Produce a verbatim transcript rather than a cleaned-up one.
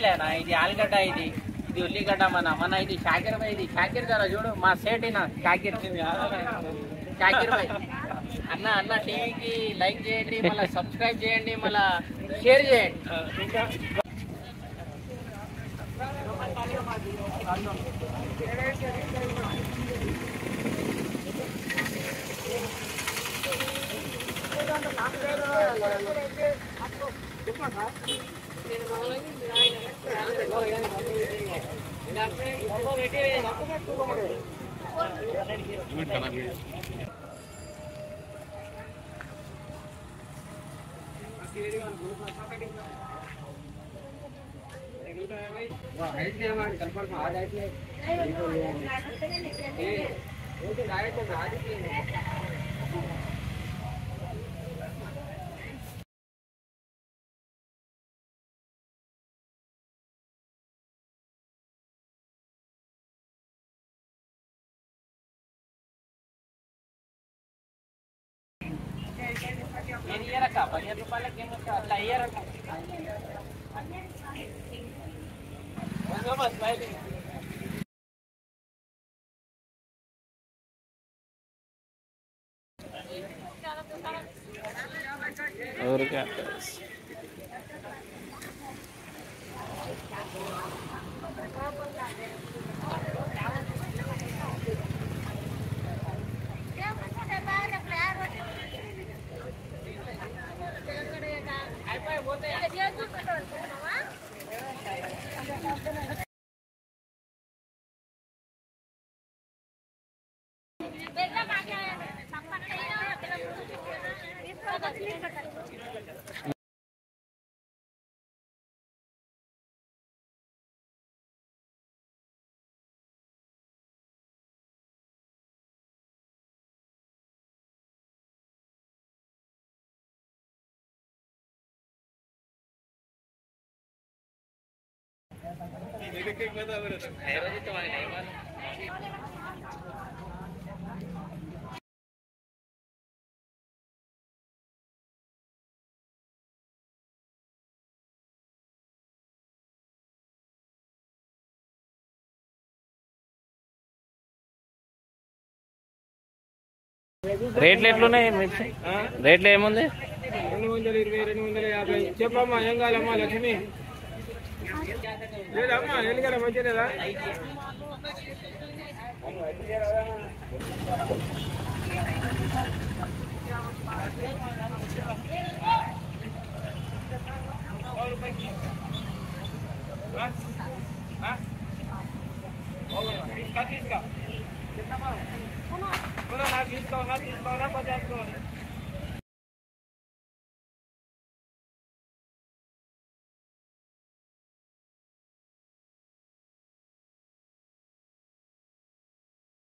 కూరగాయలేనా ఇది ఆలుగడ్డ ఇది ఇది ఉల్లిగడ్డ మన మన ఇది షాకిర్ భాయ్ ఇది షాకిర్ జరా చూడు మా సేట్ అయినా షాకిర్ షాకిర్ భాయ్ అన్న అన్న టీవీకి లైక్ చేయండి మళ్ళీ సబ్స్క్రైబ్ చేయండి మళ్ళీ షేర్ చేయండి. నేను ఇయ్యరక్క పదిహేను రూపాయలకి ఏమొస్తా అట్లా ఇయ్యరక్క. और क्या రేట్లు ఎట్లున్నాయి మిర్చి రేట్లు ఏముంది? రెండు వందల ఇరవై రెండు వందల యాభై చెప్పమ్మా. ఏం కావాలమ్మా లక్ష్మి? లేదమ్మా ఎన్నికల మంచి లేదా? తీసుకో తీసుకో తీసుకో తీసుకో పचास